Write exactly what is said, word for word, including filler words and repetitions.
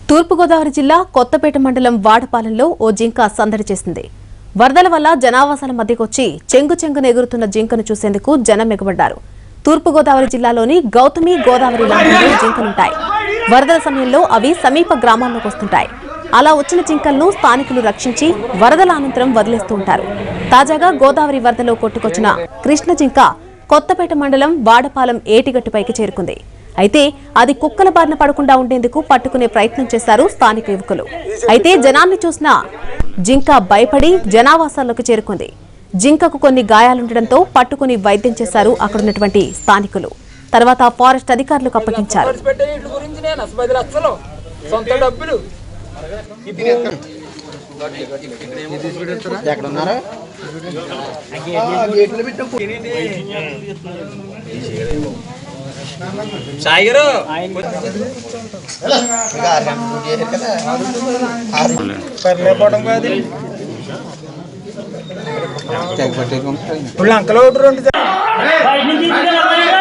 తూర్పు గోదావరి జిల్లా కొత్తపేట మండలం వాడపాలెంలో ఓ జింక సందడి చేసింది. వరదల వల్ల జనావాసాల మధ్యకొచ్చి చెంగు చెంగున ఎగురుతున్న జింకను చూసేందుకు జనం ఎగబడ్డారు. తూర్పు గోదావరి జిల్లాలోని గౌతమి గోదావరి లంకల్లో జింకలుంటాయి. వరదల సమయంలో అవి సమీప గ్రామాల్లోకి వస్తుంటాయి. అలా వచ్చిన జింకలను స్థానికులు రక్షించి వరదల అనంతరం వదిలేస్తూ ఉంటారు. తాజాగా గోదావరి వరదలో కొట్టుకొచ్చిన కృష్ణ జింక కొత్తపేట మండలం వాడపాలెం ఏటిగట్టుపైకి చేరుకుంది. అయితే అది కుక్కల బారిన పడకుండా ఉండేందుకు పట్టుకునే ప్రయత్నం చేశారు స్థానిక యువకులు. అయితే జనాన్ని చూసిన జింక భయపడి జనావాసాల్లోకి చేరుకుంది. జింకకు కొన్ని గాయాలుండడంతో పట్టుకుని వైద్యం చేశారు అక్కడున్నటువంటి స్థానికులు. తర్వాత ఫారెస్ట్ అధికారులకు అప్పగించారు. ఇప్పుడు అంకలో